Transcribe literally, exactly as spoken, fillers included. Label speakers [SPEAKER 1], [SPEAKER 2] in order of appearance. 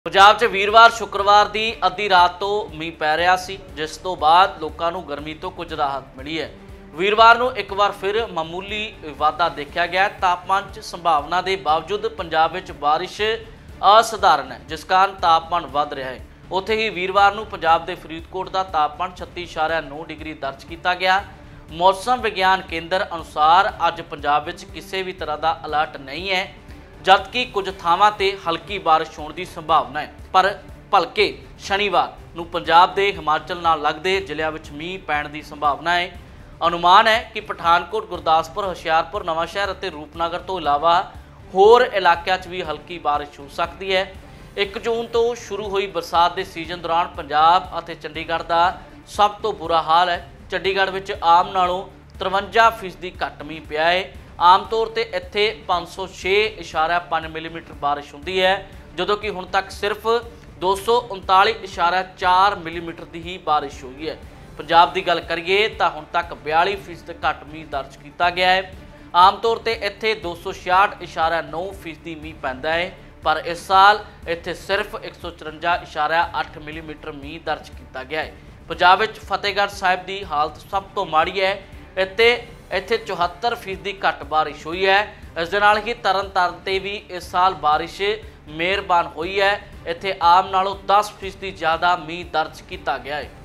[SPEAKER 1] ਪੰਜਾਬ 'ਚ ਵੀਰਵਾਰ शुक्रवार की अद्धी रात तो मींह पै रहा सी, जिस तो बाद लोगों को गर्मी तो कुछ राहत मिली है। वीरवार को एक बार फिर मामूली वाधा देखा गया। तापमान च संभावना के बावजूद पंजाब में बारिश असाधारण है, जिस कारण तापमान वध रहा है। उत्थे ही वीरवार को पंजाब के फरीदकोट का तापमान छत्ती इशारा नौ डिग्री दर्ज किया गया। मौसम विज्ञान केंद्र अनुसार अज पंजाब में किसी भी तरह का अलर्ट नहीं है, जबकि कुछ थावां ते हल्की बारिश होने की संभावना है। पर भलके शनिवार नूं पंजाब के हिमाचल नाल लगदे जिलिਆਂ विच मींह पैण की संभावना है। अनुमान है कि पठानकोट, गुरदासपुर, हुशियारपुर, नवांशहर और रूपनगर तो इलावा होर इलाकों च भी हल्की बारिश हो सकती है। एक जून तो शुरू हुई बरसात के सीजन दौरान पंजाब और चंडीगढ़ का सब तो बुरा हाल है। चंडीगढ़ में आम नालों तिरवंजा फीसदी घट मींह पिया है। आम तौर पर इत्थे पाँच सौ छे इशारा पाँच मिलीमीटर बारिश होती है, जदों कि हुण तक सिर्फ दो सौ उनताली इशारा चार मिलीमीटर की ही बारिश हुई है। पंजाब की गल करिए तो हुण तक बयाली फीसद घट मींह दर्ज किया गया है। आम तौर पर इत्थे दो सौ छियाठ इशारा नौ फीसदी मींह पैंदा है, पर इस साल इत्थे सिर्फ एक सौ चुरंजा इशारा अठ मिलीमीटर मींह दर्ज किया गया है। पंजाब में फतेहगढ़ साहिब की हालत सब तो माड़ी है। इत्थे इत्थे चौहत्तर फीसदी घट बारिश हुई है। इस दे नाल ही तरन ताਰਨ ते भी इस साल बारिश मेहरबान हुई है। इत्थे आम नालों दस फीसदी ज़्यादा मींह दर्ज किया गया है।